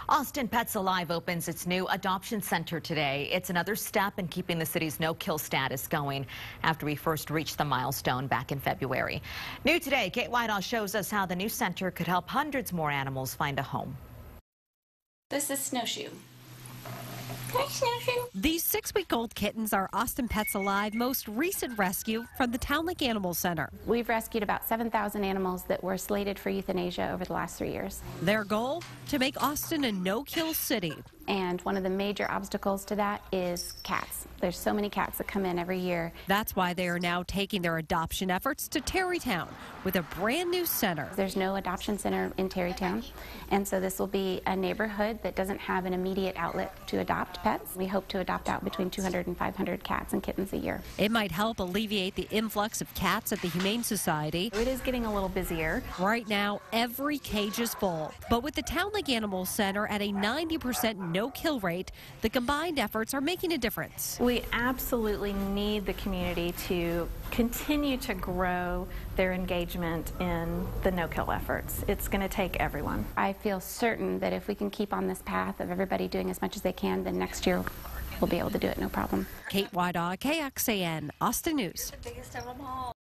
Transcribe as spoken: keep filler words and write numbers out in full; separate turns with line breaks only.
Austin Pets Alive opens its new adoption center today. It's another step in keeping the city's no-kill status going after we first reached the milestone back in February. New today, Kate Whitehaw shows us how the new center could help hundreds more animals find a home.
This is Snowshoe.
Hi, Snowshoe.
These six-week-old kittens are Austin Pets Alive most recent rescue from the Townlake Animal Center.
We've rescued about seven thousand animals that were slated for euthanasia over the last three years.
Their goal? To make Austin a no-kill city.
And one of the major obstacles to that is cats. There's so many cats that come in every year.
That's why they are now taking their adoption efforts to Terrytown with a brand new center.
There's no adoption center in Terrytown, and so this will be a neighborhood that doesn't have an immediate outlet to adopt pets. We hope to adopt out between two hundred and five hundred cats and kittens a year.
It might help alleviate the influx of cats at the Humane Society.
It is getting a little busier.
Right now, every cage is full. But with the Townlake Animal Center at a ninety percent no-kill rate, the combined efforts are making a difference.
We absolutely need the community to continue to grow their engagement in the no-kill efforts. It's going to take everyone.
I feel certain that if we can keep on this path of everybody doing as much as they can, then next year we'll be able to do it no problem.
Kate Whitehaw, K X A N, Austin News.
The biggest of them all.